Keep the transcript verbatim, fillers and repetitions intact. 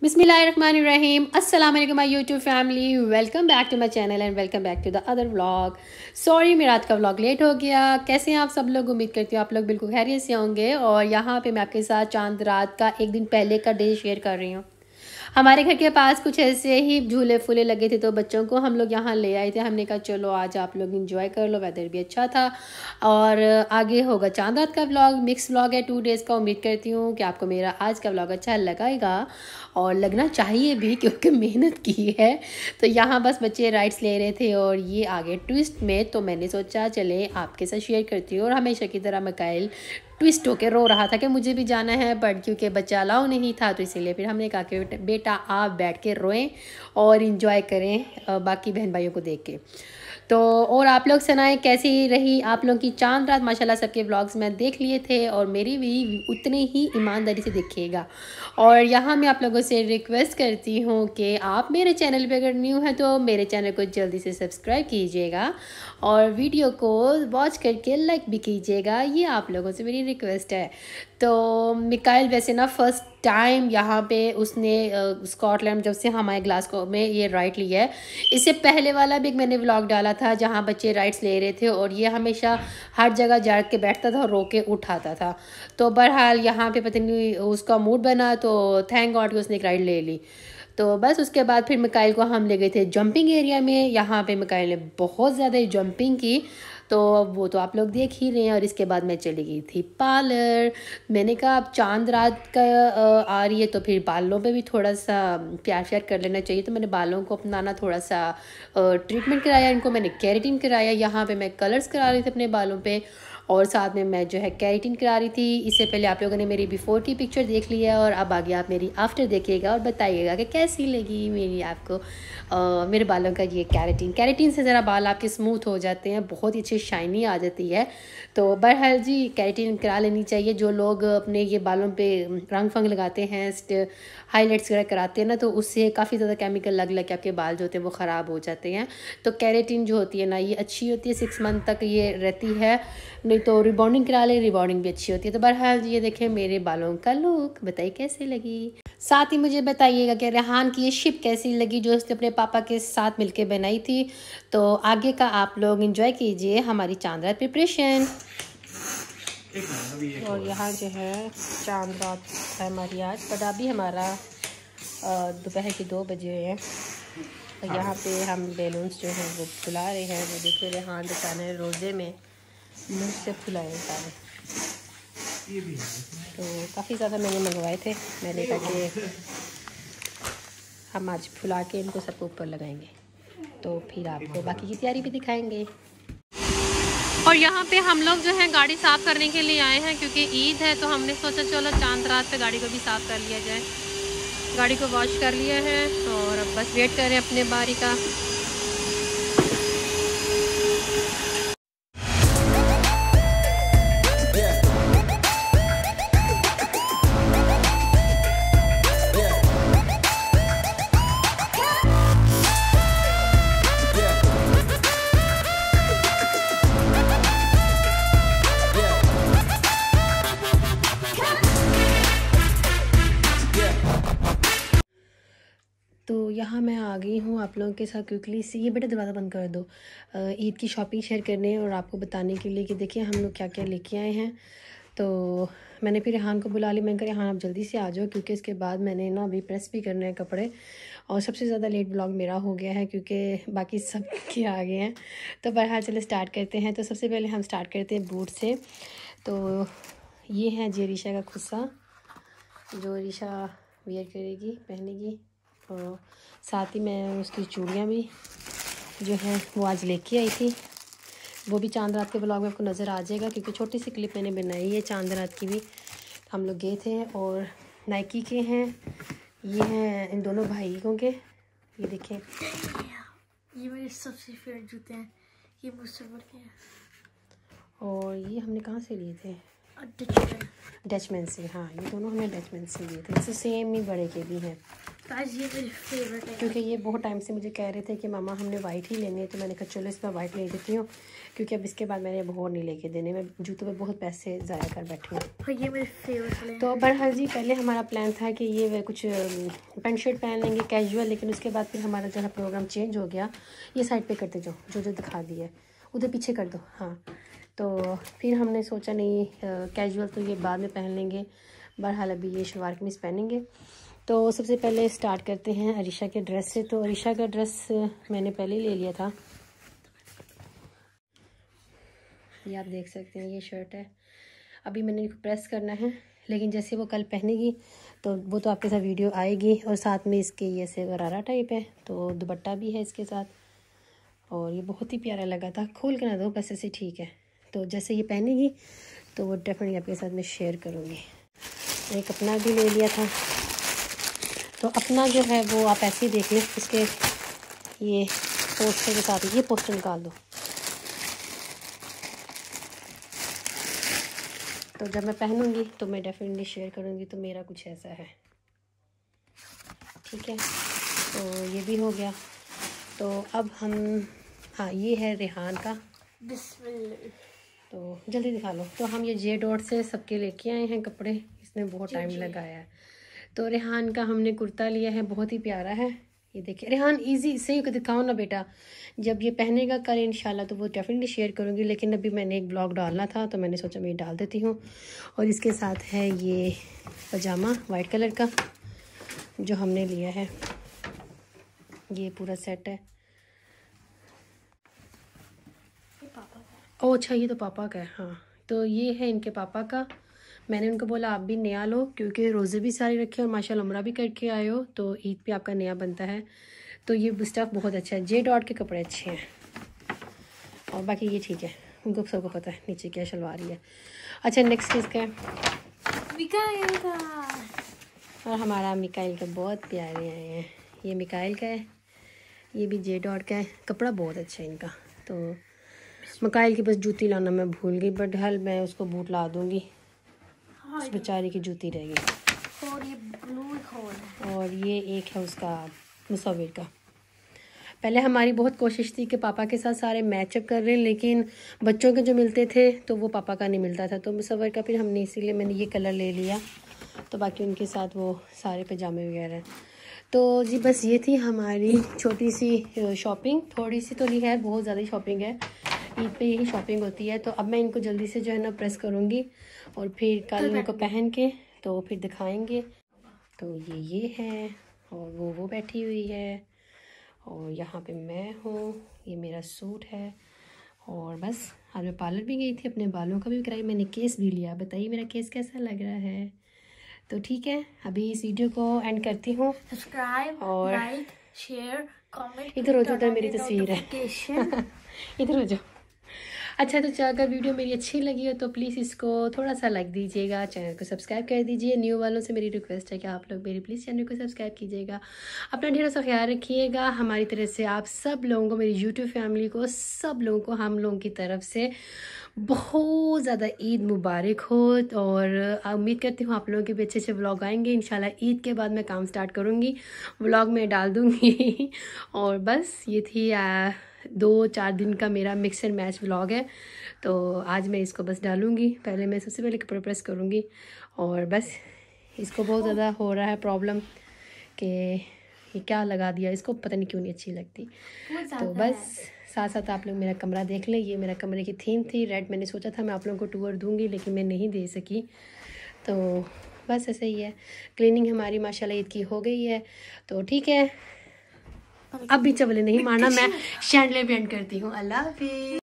बिस्मिल्लाहिर्रहमानिर्रहीम। अस्सलाम वालेकुम my YouTube family, welcome back to my channel and welcome back to the other vlog. Sorry मेरा रात का व्लॉग लेट हो गया। कैसे हैं आप सब लोग? उम्मीद करती हूँ आप लोग बिल्कुल खैरियत से होंगे। और यहाँ पे मैं आपके साथ चांद रात का एक दिन पहले का डे शेयर कर रही हूँ। हमारे घर के पास कुछ ऐसे ही झूले फूले लगे थे तो बच्चों को हम लोग यहाँ ले आए थे। हमने कहा चलो आज आप लोग एंजॉय कर लो, वेदर भी अच्छा था। और आगे होगा चांद रात का व्लॉग, मिक्स व्लॉग है टू डेज़ का। उम्मीद करती हूँ कि आपको मेरा आज का व्लॉग अच्छा लगाएगा और लगना चाहिए भी क्योंकि मेहनत की है। तो यहाँ बस बच्चे राइड्स ले रहे थे और ये आगे ट्विस्ट में, तो मैंने सोचा चले आपके साथ शेयर करती हूँ। और हमेशा की तरह मिकाइल ट्विस्ट होके रो रहा था कि मुझे भी जाना है, बट क्योंकि बच्चा अलाउ नहीं था तो इसीलिए फिर हमने कहा कि बेटा आप बैठ के रोएं और इन्जॉय करें बाकी बहन भाइयों को देख के। तो और आप लोग सुनाएं कैसी रही आप लोगों की चांद रात? माशाल्लाह सबके व्लॉग्स मैं देख लिए थे और मेरी भी उतने ही ईमानदारी से देखिएगा। और यहाँ मैं आप लोगों से रिक्वेस्ट करती हूँ कि आप मेरे चैनल पे अगर न्यू हैं तो मेरे चैनल को जल्दी से सब्सक्राइब कीजिएगा और वीडियो को वॉच करके लाइक भी कीजिएगा। ये आप लोगों से मेरी रिक्वेस्ट है। तो मिकाइल वैसे ना फर्स्ट टाइम यहाँ पे उसने स्कॉटलैंड जब से हमारे ग्लासगो में ये राइड लिया है। इससे पहले वाला भी मैंने व्लॉग डाला था जहाँ बच्चे राइड्स ले रहे थे और ये हमेशा हर जगह जा के बैठता था और रो के उठाता था। तो बहरहाल यहाँ पे पता नहीं उसका मूड बना तो थैंक गॉड कि उसने एक राइड ले ली। तो बस उसके बाद फिर मिकाइल को हम ले गए थे जंपिंग एरिया में। यहाँ पे मिकाइल ने बहुत ज़्यादा जंपिंग की तो वो तो आप लोग देख ही रहे हैं। और इसके बाद मैं चली गई थी पार्लर। मैंने कहा अब चांद रात का आ रही है तो फिर बालों पे भी थोड़ा सा प्यार प्यार कर लेना चाहिए। तो मैंने बालों को अपनाना थोड़ा सा ट्रीटमेंट कराया, इनको मैंने केराटिन कराया। यहाँ पे मैं कलर्स करा रही थी अपने बालों पे और साथ में मैं जो है केराटिन करा रही थी। इससे पहले आप लोगों ने मेरी बिफ़ोर की पिक्चर देख लिया और अब आगे आप मेरी आफ्टर देखिएगा और बताइएगा कि कैसी लगी मेरी आपको आ, मेरे बालों का ये केराटिन। केराटिन से ज़रा बाल आपके स्मूथ हो जाते हैं, बहुत ही अच्छी शाइनी आ जाती है। तो बहरहाल जी केराटिन करा लेनी चाहिए। जो लोग अपने ये बालों पे रंग फंग लगाते हैं, हाईलाइट्स वगैरह कराते हैं ना, तो उससे काफ़ी ज़्यादा केमिकल लग लग के आपके बाल जो होते हैं वो ख़राब हो जाते हैं। तो केराटिन जो होती है ना ये अच्छी होती है, सिक्स मंथ तक ये रहती है। नहीं तो रिबॉन्डिंग करा ले, रिबॉन्डिंग भी अच्छी होती है। तो बहरहाल ये देखें मेरे बालों का लुक, बताइए कैसे लगी। साथ ही मुझे बताइएगा कि रेहान की ये शिप कैसी लगी जो उसने अपने पापा के साथ मिलके बनाई थी। तो आगे का आप लोग एंजॉय कीजिए हमारी चांद रात प्रिपरेशन। और यहाँ जो है चांद रात है हमारी आज, बट अभी हमारा दोपहर के दो बजे हैं। और यहाँ पे हम बैलून्स जो हैं वो फुला रहे हैं। वो देखिए रेहान दिखाने रोज़े में मुँह से फुलाए सारे। तो काफ़ी ज़्यादा मैंने मंगवाए थे। मैंने कहा कि हम आज फुला के इनको सबको ऊपर लगाएंगे तो फिर आपको बाकी की तैयारी भी दिखाएंगे। और यहाँ पे हम लोग जो है गाड़ी साफ़ करने के लिए आए हैं क्योंकि ईद है। तो हमने सोचा चलो चांद रात पे गाड़ी को भी साफ़ कर लिया जाए। गाड़ी को वॉश कर लिया है और अब बस वेट कर रहे हैं अपने बारी का। तो यहाँ मैं आ गई हूँ आप लोगों के साथ क्विकली से। ये बेटा दरवाज़ा बंद कर दो। ईद की शॉपिंग शेयर करने और आपको बताने के लिए कि देखिए हम लोग क्या क्या लेके आए हैं। तो मैंने फिर रेहान को बुला लिया। मैंने कहा रेहान आप जल्दी से आ जाओ क्योंकि इसके बाद मैंने ना अभी प्रेस भी करने हैं कपड़े। और सबसे ज़्यादा लेट ब्लॉग मेरा हो गया है क्योंकि बाकी सब के आ गए हैं। तो बहरहाल चलो स्टार्ट करते हैं। तो सबसे पहले हम स्टार्ट करते हैं बूट से। तो ये है जी रीशा का खुस्सा जो रीशा वेयर करेगी, पहनेगी। और साथ ही मैं उसकी चूड़ियाँ भी जो है वो आज लेके आई थी। वो भी चांद रात के ब्लॉग में आपको नज़र आ जाएगा क्योंकि छोटी सी क्लिप मैंने बनाई है चांद रात की भी। हम लोग गए थे और नाइकी के हैं ये हैं इन दोनों भाइयों के। ये देखें ये मेरे सबसे फेवरेट जूते हैं, ये मुझसे बढ़ के हैं। और ये हमने कहाँ से लिए थे? डचमैन से। हाँ, ये दोनों हमने डचमैन से लिए थे। इससे सेम ही बड़े के भी हैं। गाइस ये मेरी फेवरेट है, क्योंकि ये बहुत टाइम से मुझे कह रहे थे कि मामा हमने वाइट ही लेने हैं, तो मैंने कहा चलो इसमें वाइट ले देती हूँ, क्योंकि अब इसके बाद मैंने अब और नहीं लेके देने। मैं जूतों पे बहुत पैसे ज़ाया कर बैठी हूँ। और ये मेरी फेवरेट है। तो बहरहाल जी, पहले हमारा प्लान था कि ये वे कुछ पैंट शर्ट पहन लेंगे कैजुअल, लेकिन उसके बाद फिर हमारा जो है प्रोग्राम चेंज हो गया। ये साइड पे करते जाओ, जो जो दिखा दी है उधर पीछे कर दो। हाँ, तो फिर हमने सोचा नहीं कैजुअल तो ये बाद में पहन लेंगे, बहरहाल अभी ये शलवार कमीज़ पहनेंगे। तो सबसे पहले स्टार्ट करते हैं अरीशा के ड्रेस से। तो अरीशा का ड्रेस मैंने पहले ही ले लिया था, ये आप देख सकते हैं, ये शर्ट है। अभी मैंने इनको प्रेस करना है, लेकिन जैसे वो कल पहनेगी तो वो तो आपके साथ वीडियो आएगी। और साथ में इसके ये से गरारा टाइप है, तो दुपट्टा भी है इसके साथ, और ये बहुत ही प्यारा लगा था। खोल के ना दो बस, ऐसे ठीक है। तो जैसे ये पहनेगी तो वो डेफिनेटली आपके साथ मैं शेयर करूँगी। एक अपना भी ले लिया था, तो अपना जो है वो आप ऐसे ही देख लें, इसके ये पोस्टर के साथ ये पोस्टर निकाल दो। तो जब मैं पहनूंगी तो मैं डेफिनेटली शेयर करूंगी। तो मेरा कुछ ऐसा है, ठीक है। तो ये भी हो गया। तो अब हम, हाँ ये है रेहान का, तो जल्दी दिखा लो। तो हम ये जे डॉट से सबके लेके आए हैं कपड़े, इसने बहुत टाइम लगाया है। तो रेहान का हमने कुर्ता लिया है, बहुत ही प्यारा है। ये देखिए रेहान, इजी से ही दिखाओ ना बेटा। जब ये पहनेगा कल इंशाल्लाह तो वो डेफिनेटली शेयर करूँगी, लेकिन अभी मैंने एक ब्लॉग डालना था तो मैंने सोचा मैं ये डाल देती हूँ। और इसके साथ है ये पजामा वाइट कलर का जो हमने लिया है, ये पूरा सेट है। ओह अच्छा, ये तो पापा का है। हाँ, तो ये है इनके पापा का। मैंने उनको बोला आप भी नया लो, क्योंकि रोज़े भी सारे रखे और माशाल्लाह उम्रा भी करके आए हो, तो ईद पे आपका नया बनता है। तो ये स्टफ़ बहुत अच्छा है, जे डॉट के कपड़े अच्छे हैं। और बाकी ये ठीक है, उनको सबको पता है नीचे क्या शलवार ही है। अच्छा, नेक्स्ट किसका है? मिकाइल का। और हमारा मिकाइल का बहुत प्यारे आए हैं। ये मिकाइल का है, ये भी जे डॉट का है। कपड़ा बहुत अच्छा है इनका। तो मिकाइल की बस जूती लाना मैं भूल गई, बट हल मैं उसको बूट ला दूँगी। उस बेचारे की जूती रहेगी। और ये ब्लू है, और ये एक है उसका मुसव्विर का। पहले हमारी बहुत कोशिश थी कि पापा के साथ सारे मैचअप कर रहे हैं, लेकिन बच्चों के जो मिलते थे तो वो पापा का नहीं मिलता था। तो मुसव्विर का फिर हमने इसीलिए मैंने ये कलर ले लिया। तो बाकी उनके साथ वो सारे पजामे वगैरह। तो जी बस ये थी हमारी छोटी सी शॉपिंग। थोड़ी सी तो नहीं है, बहुत ज़्यादा शॉपिंग है, ईद पे यही शॉपिंग होती है। तो अब मैं इनको जल्दी से जो है ना प्रेस करूँगी, और फिर कल इनको पहन के तो फिर दिखाएंगे। तो ये ये है, और वो वो बैठी हुई है, और यहाँ पे मैं हूँ, ये मेरा सूट है। और बस आज मैं पार्लर भी गई थी, अपने बालों का भी कराई, मैंने केस भी लिया। बताइए मेरा केस कैसा लग रहा है? तो ठीक है, अभी इस वीडियो को एंड करती हूँ। सब्सक्राइब, और लाइक, शेयर, कमेंट। इधर हो जाओ, मेरी तस्वीर है। इधर हो जाओ। अच्छा, तो अगर वीडियो मेरी अच्छी लगी हो तो प्लीज़ इसको थोड़ा सा लाइक दीजिएगा, चैनल को सब्सक्राइब कर दीजिए। न्यू वालों से मेरी रिक्वेस्ट है कि आप लोग मेरी प्लीज़ चैनल को सब्सक्राइब कीजिएगा। अपना ढेरों सा ख्याल रखिएगा। हमारी तरफ से आप सब लोगों को, मेरी यूट्यूब फैमिली को, सब लोगों को हम लोगों की तरफ से बहुत ज़्यादा ईद मुबारक हो। और उम्मीद करती हूँ आप लोगों के भी अच्छे अच्छे व्लॉग आएंगे। इंशाल्लाह ईद के बाद मैं काम स्टार्ट करूँगी, व्लॉग में डाल दूँगी। और बस ये थी आ, दो चार दिन का मेरा मिक्स एंड मैच व्लॉग है। तो आज मैं इसको बस डालूँगी। पहले मैं सबसे पहले कपड़े प्रेस करूँगी, और बस इसको बहुत ज़्यादा हो रहा है प्रॉब्लम कि ये क्या लगा दिया, इसको पता नहीं क्यों नहीं अच्छी लगती। तो बस साथ साथ आप लोग मेरा कमरा देख लें। ये मेरा कमरे की थीम थी रेड। मैंने सोचा था मैं आप लोगों को टूर दूंगी, लेकिन मैं नहीं दे सकी। तो बस ऐसे ही है। क्लीनिंग हमारी माशाल्लाह ईद की हो गई है। तो ठीक है, अब भी चवले नहीं मारना, मैं शैंडले भी एंड करती हूँ। अल्लाह हाफिज़।